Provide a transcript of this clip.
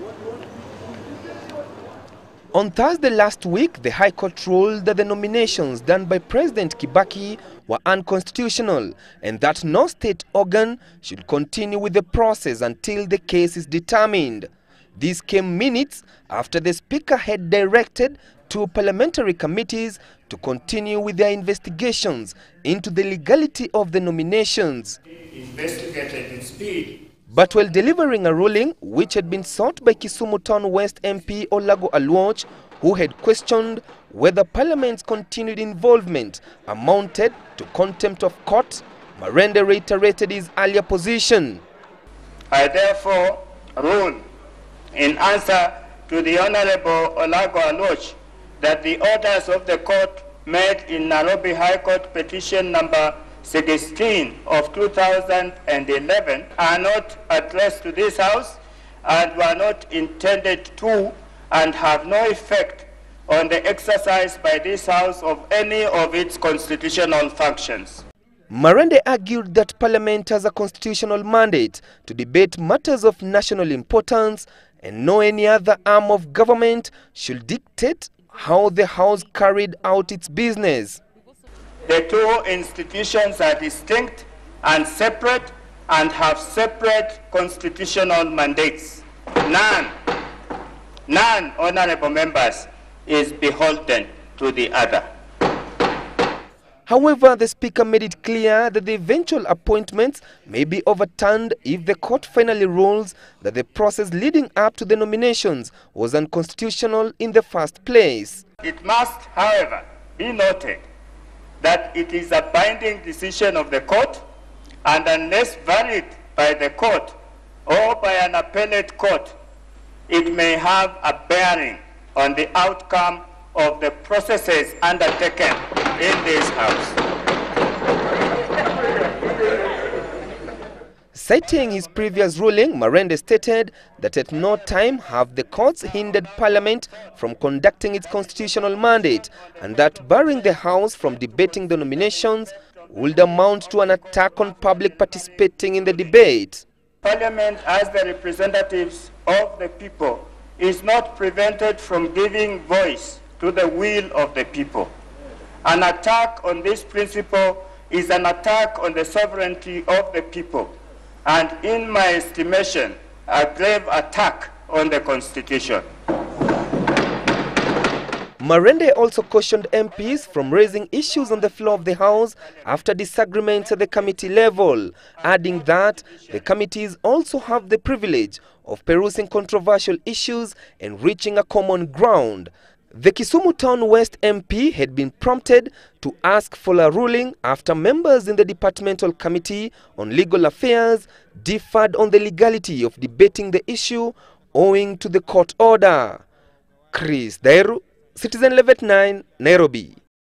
On Thursday last week, the High Court ruled that the nominations done by President Kibaki were unconstitutional and that no state organ should continue with the process until the case is determined. This came minutes after the Speaker had directed two parliamentary committees to continue with their investigations into the legality of the nominations. Investigated in speed. But while delivering a ruling which had been sought by Kisumu Town West MP Olago Aluoch, who had questioned whether Parliament's continued involvement amounted to contempt of court, Marende reiterated his earlier position. I therefore rule in answer to the Honorable Olago Aluoch that the orders of the court made in Nairobi High Court petition number 16 of 2011 are not addressed to this House and were not intended to and have no effect on the exercise by this House of any of its constitutional functions. Marende argued that Parliament has a constitutional mandate to debate matters of national importance and no any other arm of government should dictate how the House carried out its business. The two institutions are distinct and separate and have separate constitutional mandates. None, honorable members, is beholden to the other. However, the Speaker made it clear that the eventual appointments may be overturned if the court finally rules that the process leading up to the nominations was unconstitutional in the first place. It must, however, be noted that it is a binding decision of the court, and unless varied by the court or by an appellate court, it may have a bearing on the outcome of the processes undertaken in this House. Citing his previous ruling, Marende stated that at no time have the courts hindered Parliament from conducting its constitutional mandate and that barring the House from debating the nominations would amount to an attack on public participating in the debate. Parliament, as the representatives of the people, is not prevented from giving voice to the will of the people. An attack on this principle is an attack on the sovereignty of the people, and in my estimation, a grave attack on the Constitution. Marende also cautioned MPs from raising issues on the floor of the House after disagreements at the committee level, adding that the committees also have the privilege of perusing controversial issues and reaching a common ground. The Kisumu Town West MP had been prompted to ask for a ruling after members in the Departmental Committee on Legal Affairs differed on the legality of debating the issue owing to the court order. Thairu, Citizen Levet 9, Nairobi.